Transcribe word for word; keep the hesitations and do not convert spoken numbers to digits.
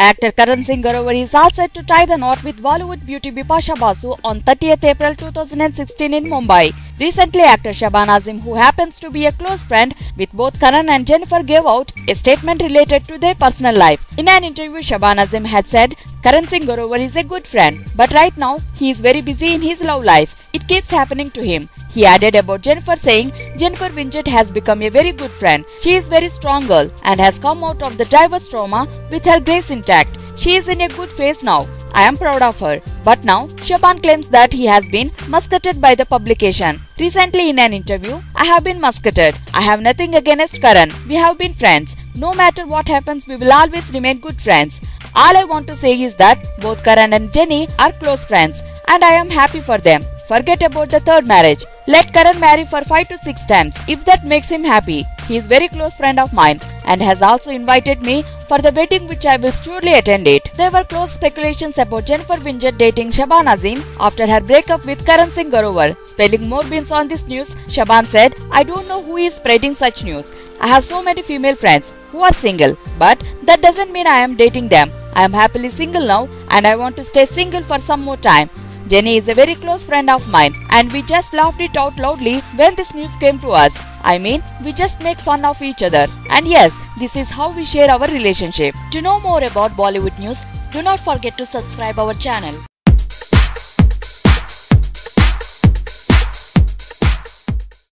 Actor Karan Singh Grover is all set to tie the knot with Bollywood beauty Bipasha Basu on thirtieth April two thousand sixteen in Mumbai. Recently, actor Sehban Azim, who happens to be a close friend with both Karan and Jennifer, gave out a statement related to their personal life. In an interview, Sehban Azim had said, Karan Singh Grover is a good friend, but right now he is very busy in his love life. It keeps happening to him. He added about Jennifer saying, Jennifer Winget has become a very good friend. She is a very strong girl and has come out of the divorce trauma with her grace intact. She is in a good phase now. I am proud of her. But now, Sehban claims that he has been muscated by the publication. Recently in an interview, I have been muscated. I have nothing against Karan. We have been friends. No matter what happens, we will always remain good friends. All I want to say is that both Karan and Jenny are close friends and I am happy for them. Forget about the third marriage. Let Karan marry for five to six times if that makes him happy. He is a very close friend of mine and has also invited me for the wedding, which I will surely attend it. There were close speculations about Jennifer Winget dating Sehban Azim after her breakup with Karan Singh Grover. Spilling more beans on this news, Sehban said, I don't know who is spreading such news. I have so many female friends who are single, but that doesn't mean I am dating them. I am happily single now and I want to stay single for some more time. Jenny is a very close friend of mine and we just laughed it out loudly when this news came to us. I mean, we just make fun of each other. And yes, this is how we share our relationship. To know more about Bollywood news, do not forget to subscribe our channel.